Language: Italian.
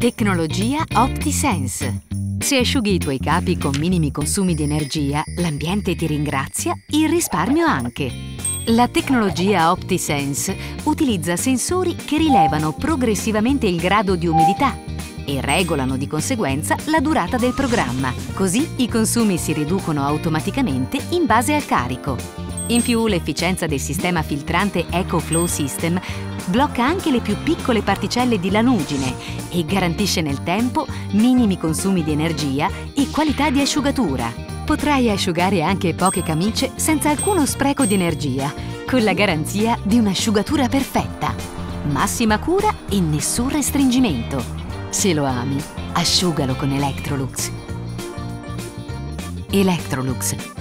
Tecnologia OptiSense. Se asciughi i tuoi capi con minimi consumi di energia, l'ambiente ti ringrazia, il risparmio anche. La tecnologia OptiSense utilizza sensori che rilevano progressivamente il grado di umidità e regolano di conseguenza la durata del programma. Così i consumi si riducono automaticamente in base al carico. In più, l'efficienza del sistema filtrante EcoFlow System blocca anche le più piccole particelle di lanugine e garantisce nel tempo minimi consumi di energia e qualità di asciugatura. Potrai asciugare anche poche camicie senza alcuno spreco di energia, con la garanzia di un'asciugatura perfetta. Massima cura e nessun restringimento. Se lo ami, asciugalo con Electrolux. Electrolux.